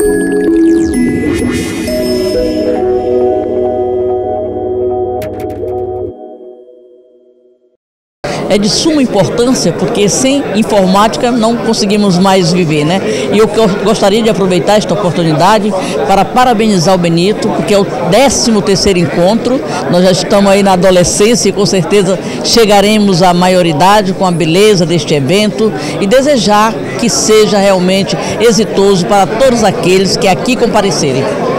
É de suma importância, porque sem informática não conseguimos mais viver, né? E eu gostaria de aproveitar esta oportunidade para parabenizar o Benito, porque é o 13º encontro. Nós já estamos aí na adolescência e com certeza chegaremos à maioridade com a beleza deste evento, e desejar que seja realmente exitoso para todos aqueles que aqui comparecerem.